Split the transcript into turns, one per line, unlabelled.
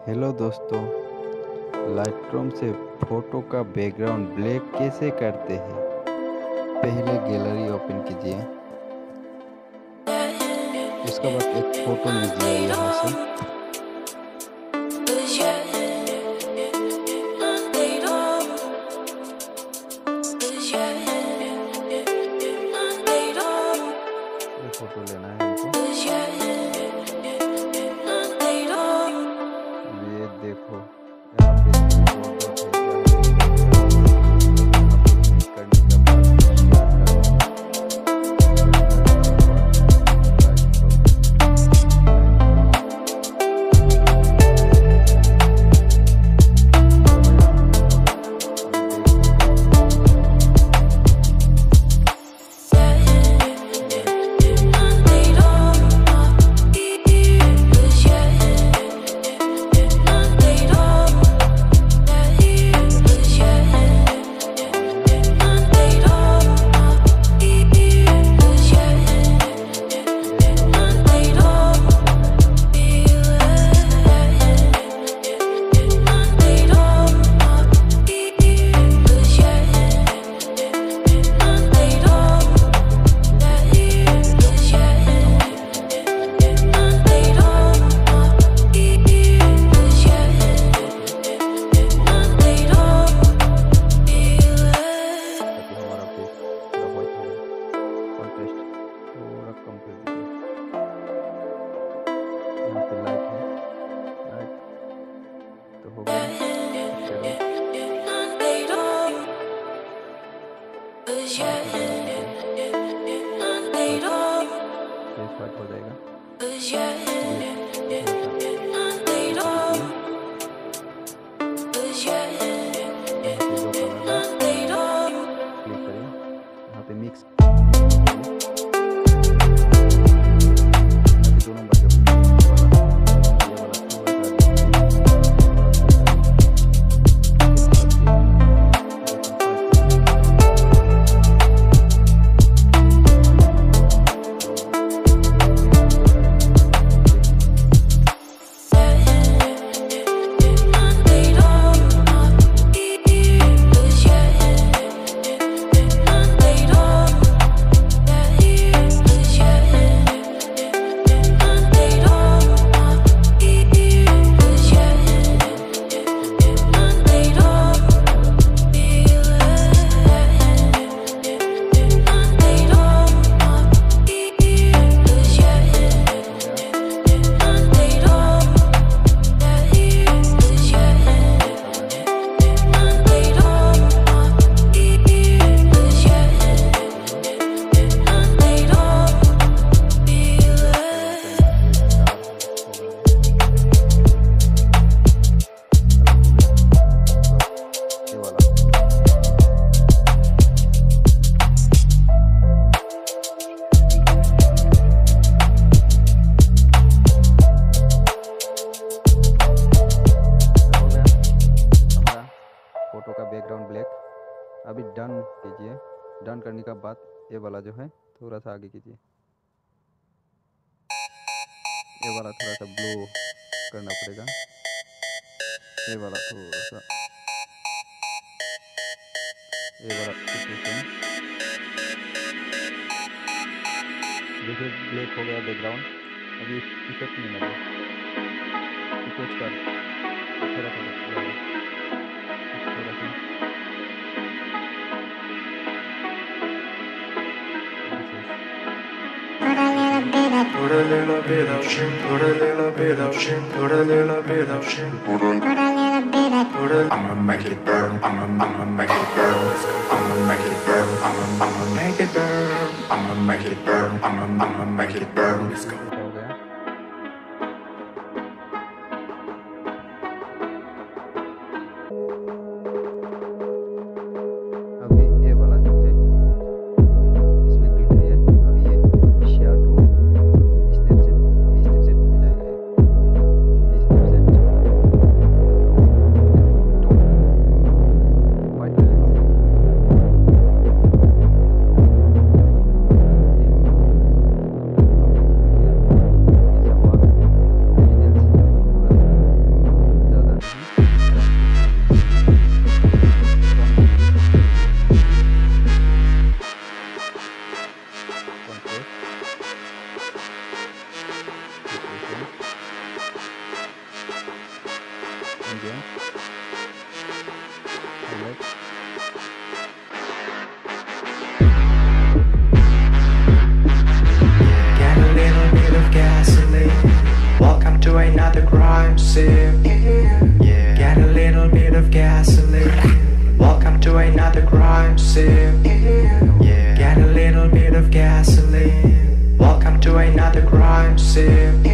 Hello दोस्तों, Lightroom से photo का बैकग्राउंड ब्लैक कैसे करते हैं। पहले गैलरी ओपन कीजिए। उसके बाद एक फ़ोटो लीजिए यहाँ से। ये फ़ोटो लेना है हमको। ये देखो यहाँ पे तो हो गया। स्टार्ट हो जाएगा। क्लिक करिए यहाँ पे मिक्स फोटो का बैकग्राउंड ब्लैक। अभी डन कीजिए। डन करने के बाद ये वाला जो है थोड़ा सा आगे कीजिए। ये वाला थोड़ा सा ब्लू करना पड़ेगा। ये वाला थोड़ा सा, ये वाला सिचुएशन देखिए ब्लैक हो गया बैकग्राउंड। अभी इफेक्ट नहीं लगा, इफेक्ट कर थोड़ा सा थोड़ा सा
Put a little bit of shit, put a little bit of shit, put a little bit of shit, put a little bit of I'ma make it burn, I'ma make it burn, I'ma make it burn, I'ma make it burn, I'ma make it burn, I'ma make it burn, let's go.
again. Alright.
Get a little bit of gasoline. Welcome to another crime scene. Yeah. Get a little bit of gasoline. Welcome to another crime scene. Yeah. Get a little bit of gasoline. Welcome to another crime scene.